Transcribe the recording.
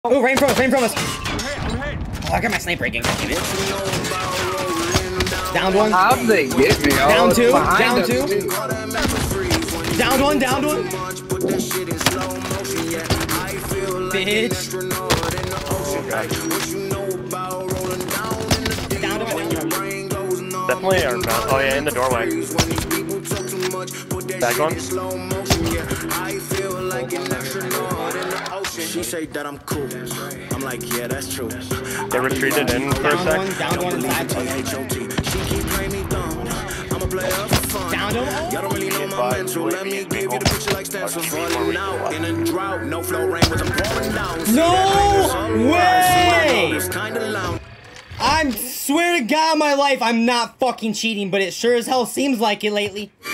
Oh, rain from us, rain from us. Oh, I got my sniper again. Down one. How'd they get me? Down two. Down two. Down one. Down one. Bitch. Down one. Definitely are not. Oh yeah, in the doorway. Back one. She say that I'm cool. I'm like, yeah, that's true. They retreated in for a sec. Down one inside. She keep playing me dumb. I'm a player for fun. Down one. Y'all don't really know my mental. Let me give you the picture like stamps for falling out in a drought. No flow rain was I'm pouring down. No way! It's kinda loud. I swear to God, my life, I'm not fucking cheating, but it sure as hell seems like it lately.